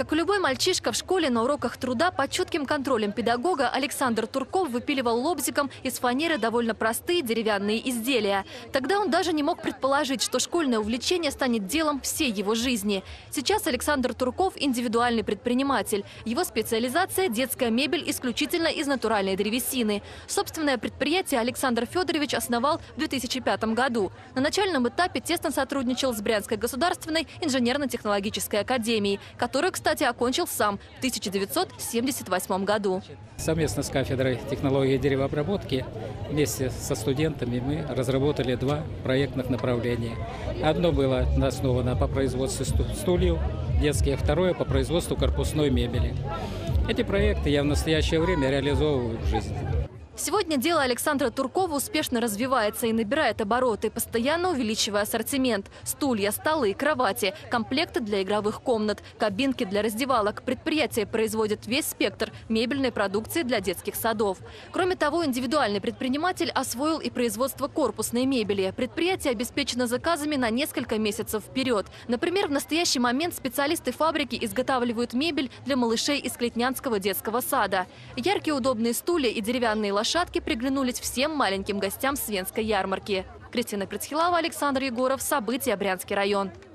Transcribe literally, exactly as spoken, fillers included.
Как и любой мальчишка в школе, на уроках труда под чутким контролем педагога Александр Турков выпиливал лобзиком из фанеры довольно простые деревянные изделия. Тогда он даже не мог предположить, что школьное увлечение станет делом всей его жизни. Сейчас Александр Турков – индивидуальный предприниматель. Его специализация – детская мебель исключительно из натуральной древесины. Собственное предприятие Александр Федорович основал в две тысячи пятом году. На начальном этапе тесно сотрудничал с Брянской государственной инженерно-технологической академией, которую, кстати, окончил сам в тысяча девятьсот семьдесят восьмом году. Совместно с кафедрой технологии деревообработки вместе со студентами мы разработали два проектных направления. Одно было основано по производству стульев детских, второе по производству корпусной мебели. Эти проекты я в настоящее время реализовываю в жизни. Сегодня дело Александра Туркова успешно развивается и набирает обороты, постоянно увеличивая ассортимент. Стулья, столы, кровати, комплекты для игровых комнат, кабинки для раздевалок. Предприятие производит весь спектр мебельной продукции для детских садов. Кроме того, индивидуальный предприниматель освоил и производство корпусной мебели. Предприятие обеспечено заказами на несколько месяцев вперед. Например, в настоящий момент специалисты фабрики изготавливают мебель для малышей из Клетнянского детского сада. Яркие удобные стулья и деревянные лошадки Лошадки приглянулись всем маленьким гостям с Венской ярмарки. Кристина Прецхилава, Александр Егоров. События. Брянский район.